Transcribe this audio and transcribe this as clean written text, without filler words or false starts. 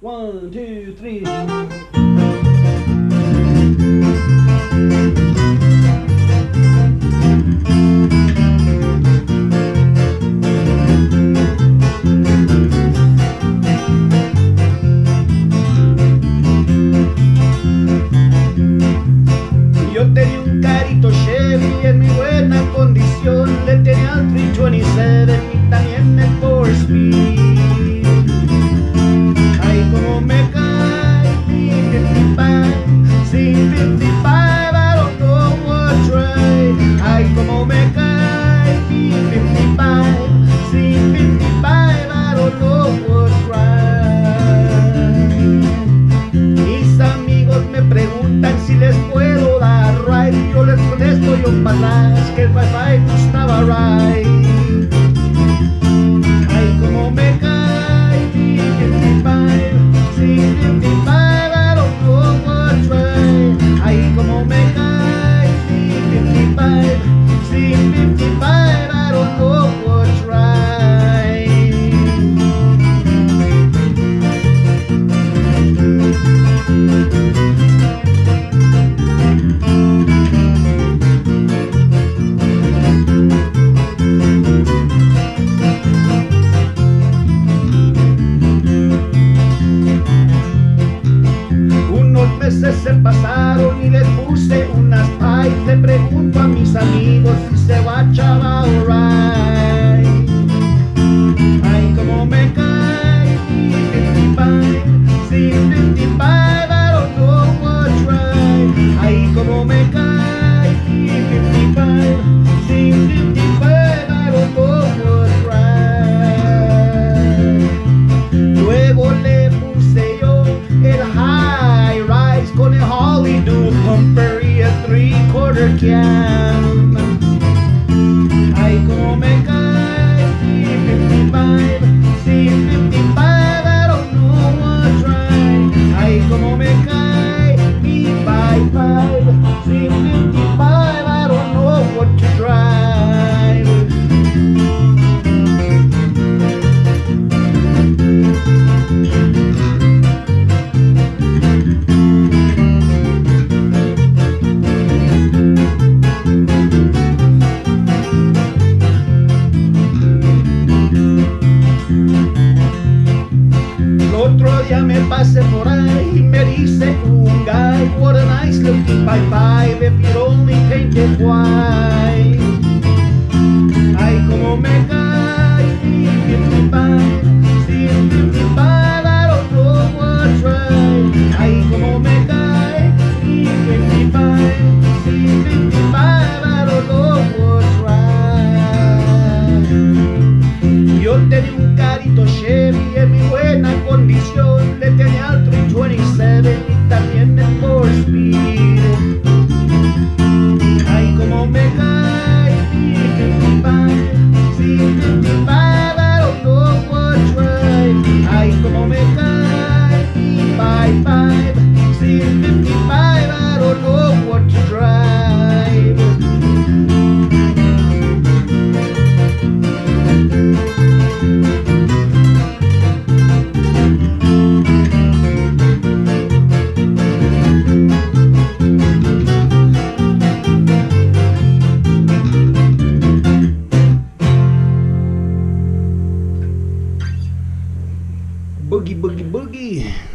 1, 2, 3. Yo tenía un Carrito Chevy en mi buena condición, le tenía el 327 y también el 4-speed. Ay, como me cae, C55, C55, I don't know what's right. Ay, como me cae, C55, C55, I don't know what's right. Mis amigos me preguntan si les puedo dar ride, yo les contesto yo para atrás que el wifi no estaba right. Ay, como me cae, C55, C55, I don't know what's right. Ay, como me cae, C55, C55, I don't know what's right. Unos meses se pasaron y les puse unas pipes. Le pregunto a mis amigos si se va a chaval alright. Ay, como me cae, C55, C55, I don't know what's right. Ay, como me cae, C55, C55, I don't know what's right. Luego le puse yo el high rise con el Hollywood bumper y el 3/4 cam. Ay, como me cae, C55, C55, I don't know what's right. Ay, como me cae, C55, C55, I don't know what to drive. El otro día me pasé por ahí y me dice un guy, what a nice looking 55 if you'd only paint it white. Ay, como me cae, C55, C55, I don't know what's right. Ay, como me cae, C55, C55, I don't know what's right. Yo tenía un Carrito Chevy en mi buena condición, le tenía el 327 y también el 4-speed. Ay, como me cae, C55, C55, I don't know what's right. Ay, como me cae, C55, C55, I don't know what to drive. Boogie, boogie, boogie.